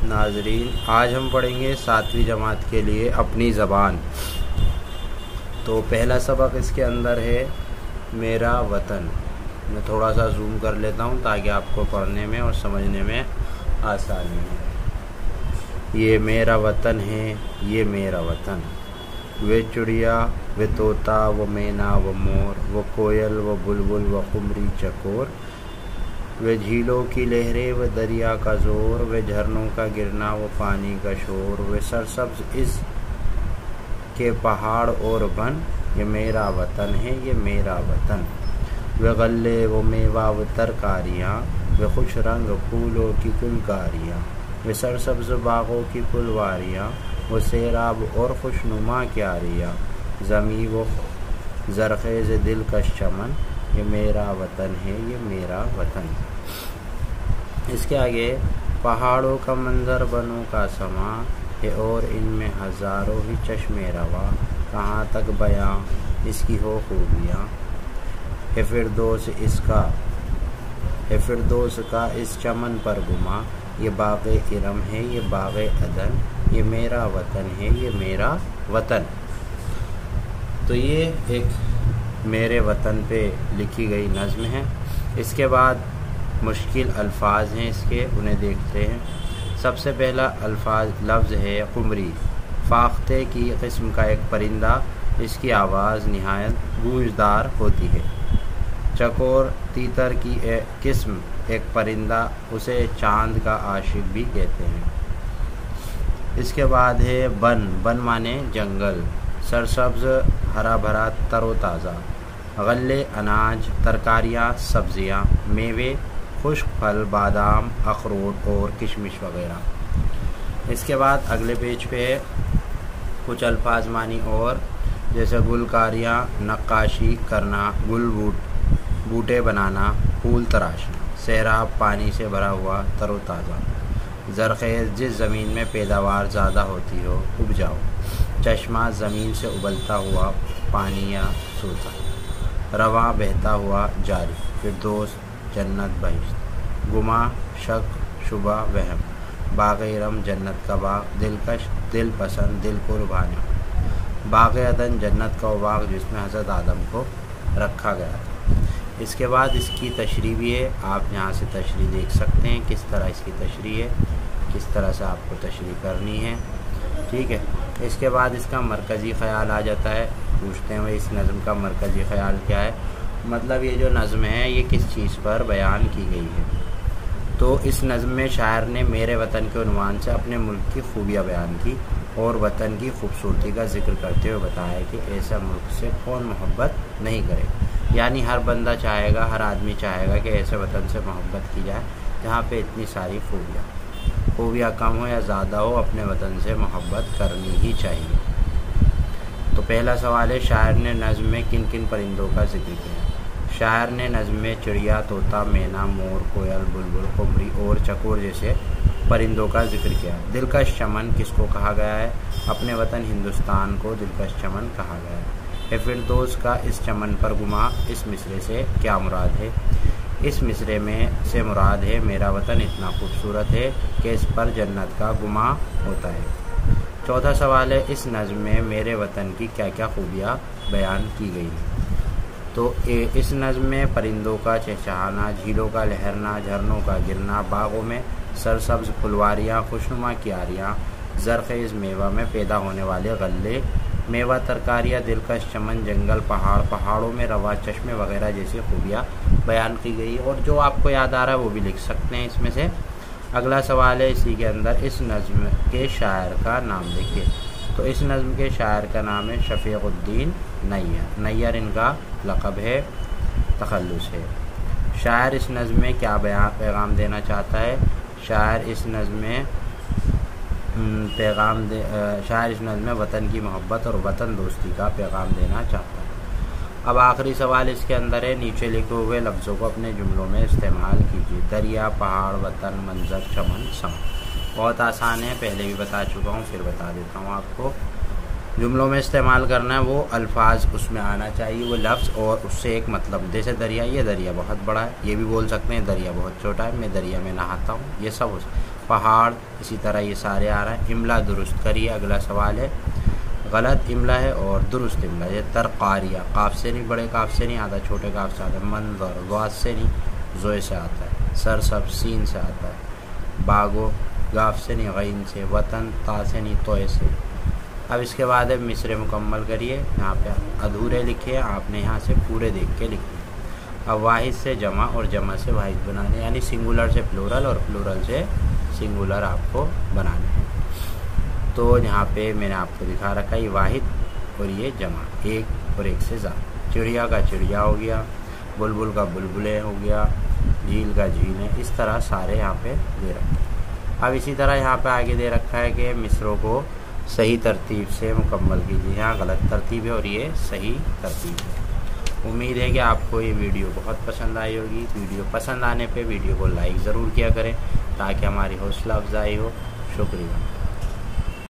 नाज़रीन, आज हम पढ़ेंगे 7वीं जमात के लिए अपनी ज़बान। तो पहला सबक इसके अंदर है मेरा वतन। मैं थोड़ा सा जूम कर लेता हूँ ताकि आपको पढ़ने में और समझने में आसानी हो। ये मेरा वतन है, ये मेरा वतन। वे चिड़िया, वे तोता, वो मैना, वो मोर, वो कोयल, वो बुलबुल, वो कुमरी चकोर, वे झीलों की लहरें, वे दरिया का ज़ोर, वे झरनों का गिरना, वो पानी का शोर, वे सरसब्ज़ इस के पहाड़ और वन, ये मेरा वतन है, ये मेरा वतन। वे गल्ले, वो मेवा, वो तरकारियाँ, वे खुश रंग फूलों की गुलकारियाँ, वे सरसब्ज़ बागों की फुलवारियाँ, वो सैराब और खुशनुमा क्यारियाँ, ज़मी वो ज़रख़ेज़ दिलकश चमन, ये मेरा वतन है, ये मेरा वतन। इसके आगे पहाड़ों का मंजर, बनों का समा है और इनमें हज़ारों ही चश्मे रवा, कहाँ तक बयां इसकी हो खूबियाँ, है फिरदौस का इस चमन पर गुमा, ये बाग़े इरम है, ये बाग़े अदन, ये मेरा वतन है, ये मेरा वतन। तो ये एक मेरे वतन पे लिखी गई नज़्म है। इसके बाद मुश्किल अल्फाज हैं इसके, उन्हें देखते हैं। सबसे पहला लफ्ज़ है कुमरी। फाख्ते की किस्म का एक परिंदा, इसकी आवाज़ निहायत गूंजदार होती है। चकोर तीतर की किस्म एक परिंदा, उसे चांद का आशिक भी कहते हैं। इसके बाद है बन माने जंगल, सरसब्ज़ हरा भरा तरोताज़ा, गल्ले अनाज, तरकारियाँ सब्ज़ियाँ, मेवे खुश्क फल, बादाम, अखरोट और किशमिश वगैरह। इसके बाद अगले पेज पे है कुछ अल्फाज मानी और, जैसे गुलकारियाँ नक्काशी करना, बूटे बनाना, फूल तराशना, सैराब पानी से भरा हुआ तरोताज़ा, ज़रख़ेज़ जिस ज़मीन में पैदावार ज़्यादा होती हो, उपजाऊ, चश्मा ज़मीन से उबलता हुआ पानी या सोता, रवां बहता हुआ जारी, फिरदौस जन्नत बहिश्त, गुमा शक शुबा वहम, बाग़े इरम जन्नत का बाग, दिलकश दिल पसंद, दिल को लुभाने, बाग़े अदन जन्नत का बाग जिसमें हज़रत आदम को रखा गया था। इसके बाद इसकी तशरीह भी है, आप यहाँ से तशरीह देख सकते हैं किस तरह इसकी तशरीह है, किस तरह से आपको तशरीह करनी है। ठीक है। इसके बाद इसका मरकज़ी ख़याल आ जाता है। पूछते हैं भाई इस नज़्म का मरकज़ी ख़याल क्या है, मतलब ये जो नज़्म है ये किस चीज़ पर बयान की गई है। तो इस नज़्म में शायर ने मेरे वतन के उन्वान से अपने मुल्क की खूबियाँ बयान की और वतन की खूबसूरती का जिक्र करते हुए बताया कि ऐसा मुल्क से कौन मोहब्बत नहीं करे। यानी हर बंदा चाहेगा, हर आदमी चाहेगा कि ऐसे वतन से मोहब्बत की जाए जहाँ पे इतनी सारी खूबियाँ कम हो या ज़्यादा हो, अपने वतन से मोहब्बत करनी ही चाहिए। तो पहला सवाल है, शायर ने नज़्म में किन किन परिंदों का जिक्र किया। शायर ने नज़्म में चिड़िया, तोता, मैना, मोर, कोयल, बुलबुल, कुमरी और चकोर जैसे परिंदों का जिक्र किया। दिलकश चमन किसको कहा गया है, अपने वतन हिंदुस्तान को दिलकश चमन कहा गया है। फिरदौस का इस चमन पर गुमा, इस मिसरे से क्या मुराद है। इस मिसरे में से मुराद है मेरा वतन इतना खूबसूरत है कि इस पर जन्नत का गुमा होता है। चौथा सवाल है, इस नज़्म में मेरे वतन की क्या क्या खूबियाँ बयान की गई हैं। तो इस नज़्म में परिंदों का चहचहाना, झीलों का लहरना, झरनों का गिरना, बागों में सरसब्ज़ फुलवारियाँ, खुशनुमा क्यारियाँ, ज़रख़ेज़ मेवा में पैदा होने वाले गल्ले, मेवा तरकारियाँ, दिलकश चमन, जंगल, पहाड़ों में रवा चश्मे वगैरह जैसी खूबियाँ बयान की गई। और जो आपको याद आ रहा है वो भी लिख सकते हैं इसमें से। अगला सवाल है इसी के अंदर, इस नज़्म के शायर का नाम लिखिए। तो इस नज़्म के शायर का नाम है शफ़ीक़ुद्दीन नैयर। नैयर इनका लक़ब है, तख़ल्लुस है। शायर इस नज़्म में क्या पैगाम देना चाहता है। शायर इस नज़्म में वतन की मोहब्बत और वतन दोस्ती का पैगाम देना चाहता है। अब आखिरी सवाल इसके अंदर है, नीचे लिखे हुए लफ्ज़ों को अपने जुमलों में इस्तेमाल कीजिए। दरिया, पहाड़, वतन, मंजर, चमन, समा। बहुत आसान है, पहले भी बता चुका हूँ, फिर बता देता हूँ आपको। जुमलों में इस्तेमाल करना है, वो अल्फाज उसमें आना चाहिए, वो लफ्ज़ और उससे एक मतलब। जैसे दरिया, ये दरिया बहुत बड़ा है, ये भी बोल सकते हैं दरिया बहुत छोटा है, मैं दरिया में नहाता हूँ, ये सब पहाड़, इसी तरह ये सारे आ रहे हैं। इमला दुरुस्त करिए, अगला सवाल है। गलत इमला है और दुरुस्त इमला है। तरकारिया, काफ से नहीं, बड़े काफ से नहीं आता, छोटे काफ से आता है। मंजर, ज़ाद से नहीं, ज़ोए से आता है। सरसब, सीन से आता है। बागो, गाफ से नहीं, गैन से। वतन, ता से नहीं, तोए से। अब इसके बाद है मिसरे मुकम्मल करिए। यहाँ पे अधूरे लिखिए, आपने यहाँ से पूरे देख के लिखिए। अब वाहिद से जमा और जमा से वाहिद बनाने, यानी सिंगुलर से प्लूरल और प्लूरल से सिंगुलर आपको बनाने हैं। तो यहाँ पे मैंने आपको दिखा रखा है ये वाहिद और ये जमा, एक और एक से ज़्यादा। चिड़िया का चिड़िया हो गया, बुलबुल का बुलबुले हो गया, झील का झील, इस तरह सारे यहाँ पे दे रखे हैं। अब इसी तरह यहाँ पे आगे दे रखा है कि मिसरों को सही तरतीब से मुकम्मल कीजिए। यहाँ गलत तरतीब है और ये सही तरतीब है। उम्मीद है कि आपको ये वीडियो बहुत पसंद आई होगी। वीडियो पसंद आने पे वीडियो को लाइक ज़रूर किया करें ताकि हमारी हौसला अफजाई हो। शुक्रिया।